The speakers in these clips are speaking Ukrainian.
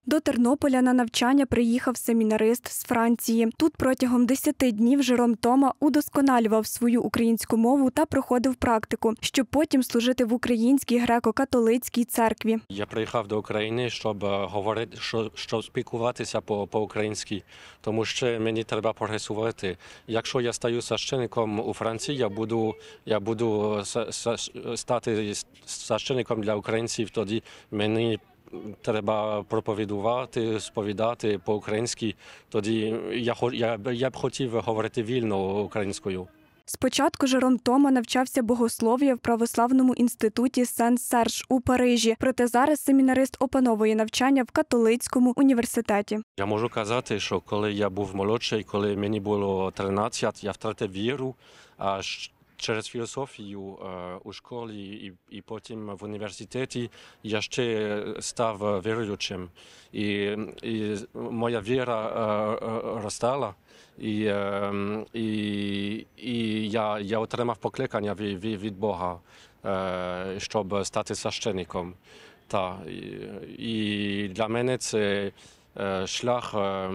До Тернополя на навчання приїхав семінарист з Франції. Тут протягом 10 днів Жером Тома удосконалював свою українську мову та проходив практику, щоб потім служити в Українській греко-католицькій церкві. Я приїхав до України, щоб говорити, щоб спілкуватися по-українськи, тому що мені треба прогресувати. Якщо я стаю священником у Франції, я буду стати священником для українців, тоді мені треба проповідувати, сповідати по-українськи, тоді я б хотів говорити вільно українською. Спочатку Жером Тома навчався богослов'я в православному інституті Сен-Серж у Парижі, проте зараз семінарист опановує навчання в католицькому університеті. Я можу казати, що коли я був молодший, коли мені було 13, я втратив віру, а через філософію у школі і потім в університеті я ще став віруючим. І моя віра ростала, і я отримав покликання від Бога, щоб стати священником. І для мене це шлях.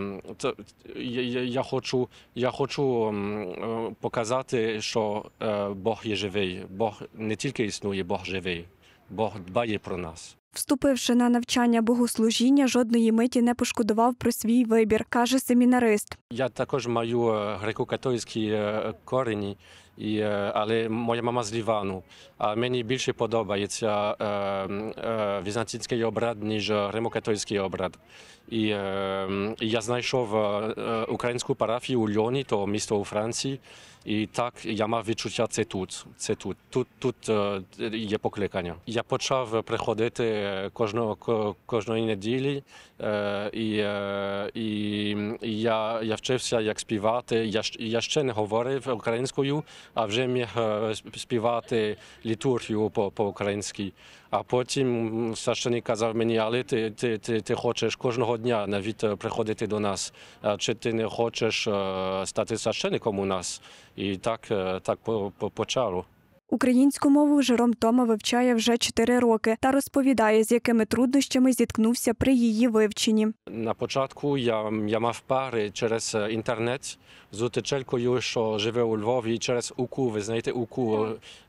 Я хочу показати, що Бог є живий. Бог не тільки існує, Бог живий. Бог дбає про нас. Вступивши на навчання богослужіння, жодної миті не пошкодував про свій вибір, каже семінарист. Я також маю греко-католицькі корені, але моя мама з Лівану. А мені більше подобається візантійський обряд, ніж римо-католицький обряд. І я знайшов українську парафію у Льоні, то місто у Франції, і так я мав відчуття це тут. Тут є покликання. Я почав приходити кожної неділі, і я вчився, як співати. Я ще не говорив українською, а вже міг співати літургію по-українськи. А потім священник казав мені, але ти хочеш кожного дня навіть приходити до нас, чи ти не хочеш стати священником у нас? І так почало. Українську мову Жером Тома вивчає вже 4 роки та розповідає, з якими труднощами зіткнувся при її вивченні. На початку я мав пари через інтернет з учителькою, що живе у Львові, через УКУ, ви знаєте УКУ.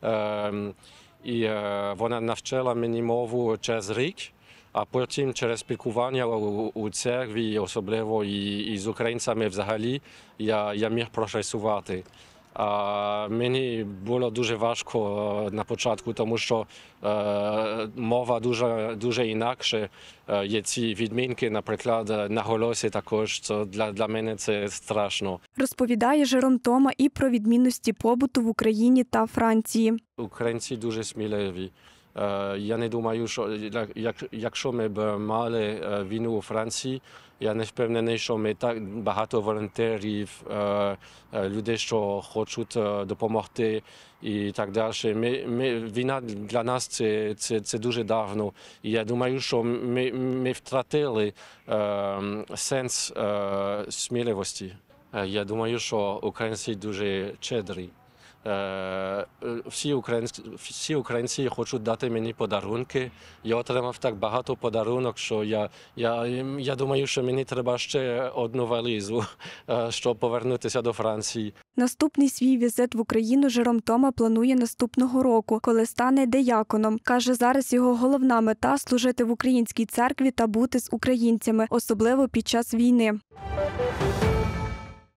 І вона навчила мені мову через рік, а потім через спілкування у церкві, особливо і з українцями взагалі, я міг прогресувати. А мені було дуже важко на початку, тому що мова дуже інакше. Є ці відмінки, наприклад, на голосі також. Для мене це страшно. Розповідає Жером Тома і про відмінності побуту в Україні та Франції. Українці дуже сміливі. Я не думаю, що якщо ми б мали війну у Франції, я не впевнений, що ми так багато волонтерів, людей, що хочуть допомогти і так далі. Війна для нас це дуже давно. І я думаю, що ми втратили сенс сміливості. Я думаю, що українці дуже щедрі. Всі українці хочуть дати мені подарунки. Я отримав так багато подарунок, що я думаю, що мені треба ще одну валізу, щоб повернутися до Франції. Наступний свій візит в Україну Жером Тома планує наступного року, коли стане дияконом. Каже, зараз його головна мета – служити в українській церкві та бути з українцями, особливо під час війни.